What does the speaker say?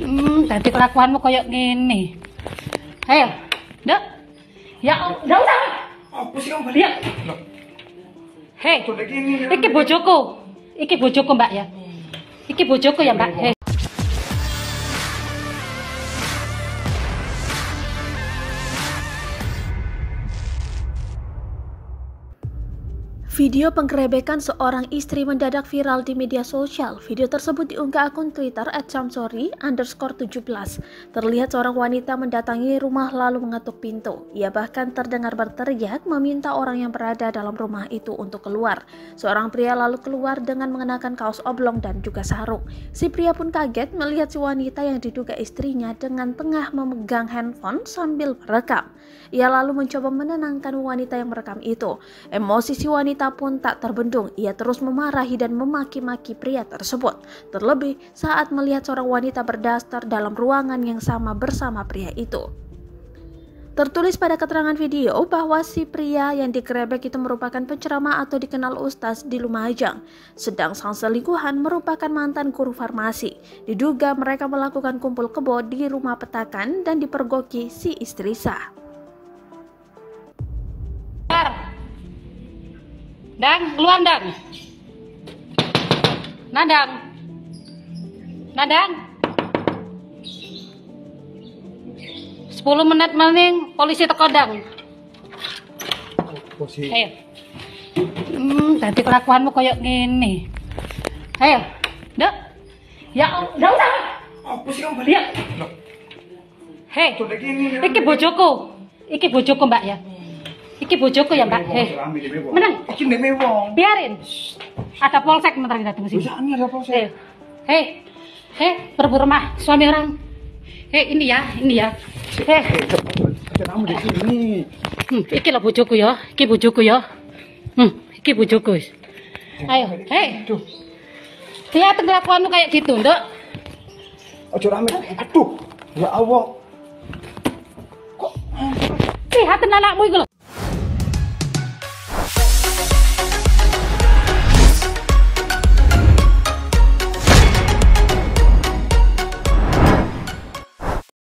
Tadi kelakuanmu kayak gini. Hei, Dek. Ya, enggak usah. Apa sih kamu Lihat. Hei, iki bojoku. Iki bojoku, Mbak ya. Iki bojoku ya, Mbak. Hei. Video penggerebekan seorang istri mendadak viral di media sosial. Video tersebut diunggah akun Twitter @samsori_17. Terlihat seorang wanita mendatangi rumah lalu mengetuk pintu. Ia bahkan terdengar berteriak meminta orang yang berada dalam rumah itu untuk keluar. Seorang pria lalu keluar dengan mengenakan kaos oblong dan juga sarung. Si pria pun kaget melihat si wanita yang diduga istrinya dengan tengah memegang handphone sambil merekam. Ia lalu mencoba menenangkan wanita yang merekam itu. Emosi si wanita pun tak terbendung. Ia terus memarahi dan memaki-maki pria tersebut. Terlebih saat melihat seorang wanita berdaster dalam ruangan yang sama bersama pria itu. Tertulis pada keterangan video bahwa si pria yang digerebek itu merupakan penceramah atau dikenal ustaz di Lumajang. Sedang sang selingkuhan merupakan mantan guru farmasi. Diduga mereka melakukan kumpul kebo di rumah petakan dan dipergoki si istri sah. Dang, keluar Dang. Nadang. 10 menit maning polisi teko Dang. Hei. Tadi kelakuanmu kayak gini. Hei, Dek. Ya, enggak usah. Apa sih kamu Lihat. Hei. Iki bojoku. Iki bojoku, Mbak ya. Iki bojoku ya, Mbak. Hei. Menang. Iki ndek mewong. Biarin. Ada polsek bentar kita tunggu sini. Bisa ini ada polsek. Hei, berebut rumah suami orang. Hei, ini ya. Hei. Ada kamu di sini. Iki lo bojoku ya. Iki bojoku ya. Iki bojoku. Ayo, hei. Lihat kelakuanmu kayak gitu, Nduk. Ojo rame. Aduh. Ya Allah. Lihat anakmu itu loh.